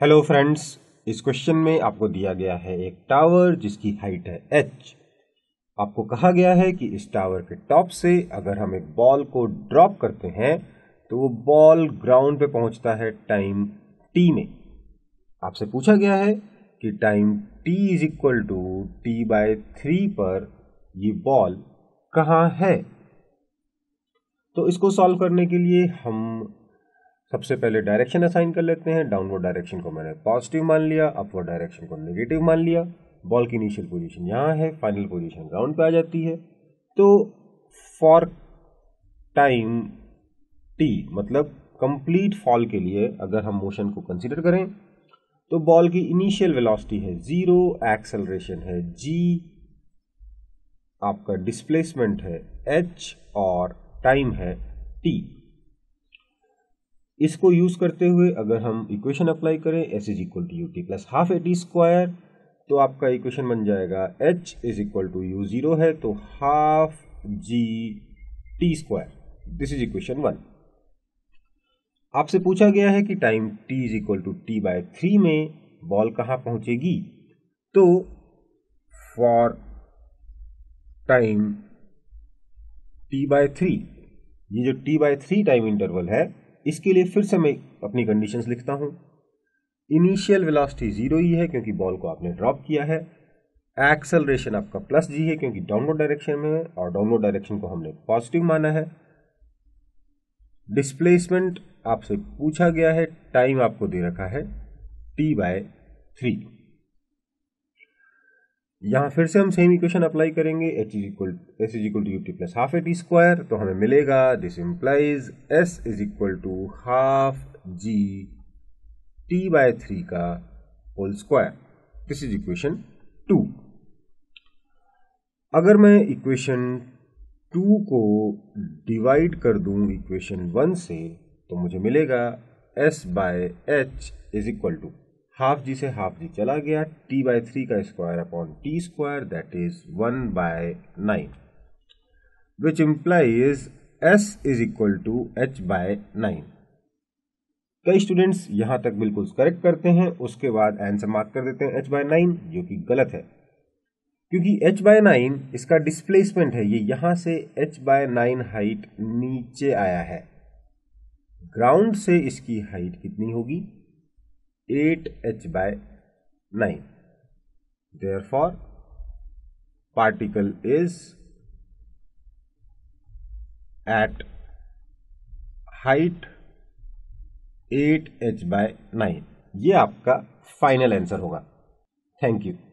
Hello friends, इस question में आपको दिया गया है एक टावर जिसकी हाइट है h। आपको कहा गया है कि इस टावर के टॉप से अगर हम एक बॉल को ड्रॉप करते हैं तो वो बॉल ग्राउंड पे पहुंचता है टाइम t में। आपसे पूछा गया है कि time t is equal to t/3 पर ये बॉल कहाँ है। तो इसको सॉल्व करने के लिए हम सबसे पहले डायरेक्शन असाइन कर लेते हैं। डाउनवर्ड डायरेक्शन को मैंने पॉजिटिव मान लिया, अपवर्ड डायरेक्शन को नेगेटिव मान लिया। बॉल की इनिशियल पोजीशन यहाँ है, फाइनल पोजीशन ग्राउंड पे आ जाती है। तो फॉर टाइम t मतलब कंप्लीट फॉल के लिए अगर हम मोशन को कंसीडर करें तो बॉल की इनिशियल वेलोसिटी है 0, एक्सेलरेशन है g, आपका डिस्प्लेसमेंट है h और टाइम है t। इसको यूज करते हुए अगर हम इक्वेशन अप्लाई करें s is equal to ut plus half at square, तो आपका इक्वेशन बन जाएगा h is equal to u0 है तो half g t square. This is equation 1। आपसे पूछा गया है कि time t is equal to t/3 में बॉल कहां पहुंचेगी। तो फॉर टाइम t/3, ये जो t/3 टाइम इंटरवल है, इसके लिए फिर से मैं अपनी कंडीशंस लिखता हूं। इनिशियल वेलोसिटी 0 ही है क्योंकि बॉल को आपने ड्रॉप किया है। एक्सेलरेशन आपका प्लस g है क्योंकि डाउनवर्ड डायरेक्शन में है और डाउनवर्ड डायरेक्शन को हमने पॉजिटिव माना है। डिस्प्लेसमेंट आपसे पूछा गया है, टाइम आपको दे रखा है t/3। यहां फिर से हम सेम इक्वेशन अप्लाई करेंगे, s is equal to ut plus half at square, तो हमें मिलेगा this implies s is equal to half g t/3 का whole square. This is equation 2। अगर मैं इक्वेशन 2 को डिवाइड कर दूं इक्वेशन 1 से तो मुझे मिलेगा s/h is equal to half g से हाफ जी चला गया, t/3 का square upon t square, that is 1/9, which implies s is equal to h/9। कई स्टूडेंट्स यहां तक बिल्कुल करेक्ट करते हैं, उसके बाद आंसर मार्क कर देते हैं h/9, जो कि गलत है क्योंकि h/9 इसका डिस्प्लेसमेंट है। ये यहां से h/9 हाइट नीचे आया है। ग्राउंड से इसकी हाइट कितनी होगी? 8h/9। Therefore, particle is at height 8h/9। ये आपका फाइनल आंसर होगा। Thank you.